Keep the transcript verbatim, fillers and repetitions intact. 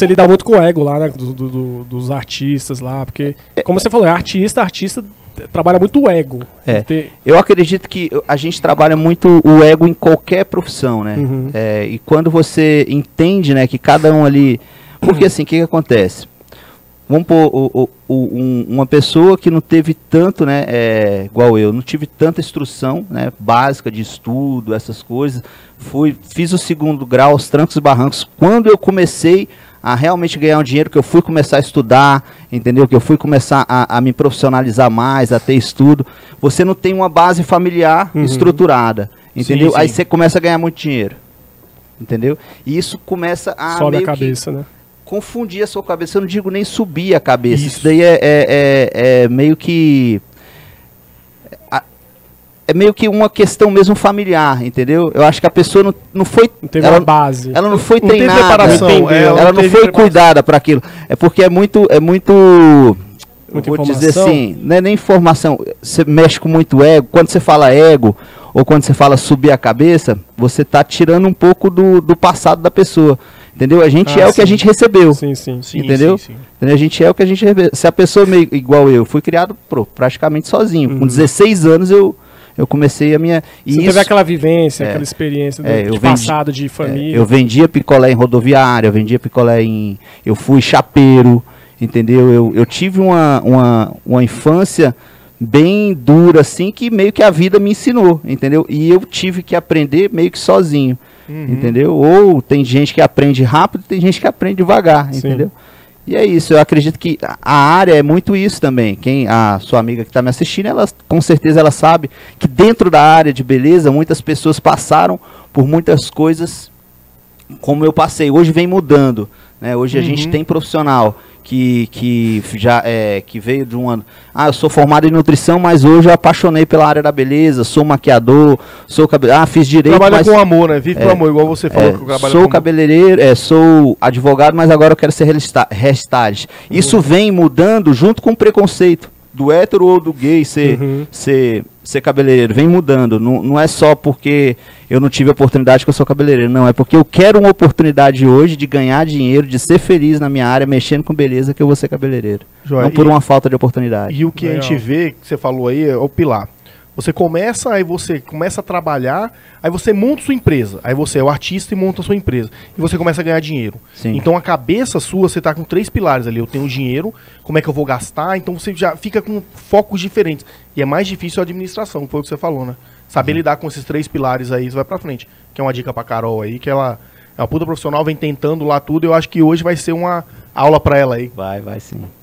Você lida muito com o ego lá, né? Do, do- do- dos artistas lá, porque, como você falou, é artista, artista trabalha muito o ego. É. Ter- Eu acredito que a gente trabalha muito o ego em qualquer profissão, né? Uhum. É, e quando você entende, né, que cada um ali... Porque assim, o que, que acontece? Vamos pôr o- o- o- um- uma pessoa que não teve tanto, né, é, igual eu, não tive tanta instrução, né, básica de estudo, essas coisas. Fui, fiz o segundo grau, os trancos e barrancos. Quando eu comecei a realmente ganhar um dinheiro, que eu fui começar a estudar, entendeu? Que eu fui começar a, a me profissionalizar mais, a ter estudo. Você não tem uma base familiar Uhum. estruturada, entendeu? Sim, Aí sim. você começa a ganhar muito dinheiro, entendeu? E isso começa a sobe a meio que cabeça, né? confundir a sua cabeça. Eu não digo nem subir a cabeça. Isso, Isso. daí é, é, é- é meio que... a- É meio que uma questão mesmo familiar, entendeu? Eu acho que a pessoa não, não foi... Não teve ela, uma base. ela não foi Não tem treinada. preparação, entendeu? é, ela ela não não teve foi preparação. cuidada para aquilo. É porque é muito... É muito Muita eu vou dizer informação. assim, não é nem informação. Você mexe com muito ego. Quando você fala ego, ou quando você fala subir a cabeça, você está tirando um pouco do, do passado da pessoa. Entendeu? A gente Ah, é o que a sim. gente recebeu. Sim, sim. Sim, Entendeu? sim, sim. Entendeu? A gente é o que a gente recebeu. Se a pessoa meio igual eu, fui criado pô, praticamente sozinho. Uhum. Com dezesseis anos eu, eu comecei a minha... E Você isso, teve aquela vivência, é, aquela experiência do- é, de eu vendi- passado, de é, família. eu vendia picolé em rodoviária, eu vendia picolé em... Eu fui chapeiro, entendeu? Eu, eu tive uma, uma, uma infância bem dura, assim, que meio que a vida me ensinou, entendeu? E eu tive que aprender meio que sozinho, Uhum. entendeu? Ou tem gente que aprende rápido, tem gente que aprende devagar, Sim. entendeu? E é isso, eu acredito que a- a área é muito isso também. Quem, a sua amiga que está me assistindo, ela com certeza ela sabe que dentro da área de beleza, muitas pessoas passaram por muitas coisas como eu passei. Hoje vem mudando, né? Hoje a Uhum. gente tem profissional que, que já é, que veio de um ano. Ah, eu sou formado em nutrição, mas hoje eu apaixonei pela área da beleza, sou maquiador, sou cabe... ah, fiz direito, Trabalha mas com amor, né? Vive É, com amor, igual você falou é, que trabalha sou com amor. cabeleireiro, é, sou advogado, mas agora eu quero ser hairsta- hairstylist. Isso vem mudando junto com o preconceito do hétero ou do gay ser, Uhum. ser, ser cabeleireiro. Vem mudando. Não, não é só porque eu não tive oportunidade que eu sou cabeleireiro. Não, é porque eu quero uma oportunidade hoje de ganhar dinheiro, de ser feliz na minha área, mexendo com beleza, que eu vou ser cabeleireiro. Joia. Não por E- uma falta de oportunidade. E o que a Legal. gente vê, que você falou aí, é o pilar. Você começa, aí você começa a trabalhar, aí você monta sua empresa. Aí você é o artista e monta a sua empresa. E você começa a ganhar dinheiro. Sim. Então a cabeça sua, você tá com três pilares ali. Eu tenho dinheiro, como é que eu vou gastar? Então você já fica com focos diferentes. E é mais difícil a administração, foi o que você falou, né? Saber lidar com esses três pilares aí, você vai pra frente. Que é uma dica pra Carol aí, que ela é uma puta profissional, vem tentando lá tudo. Eu acho que hoje vai ser uma aula pra ela aí. Vai, vai sim.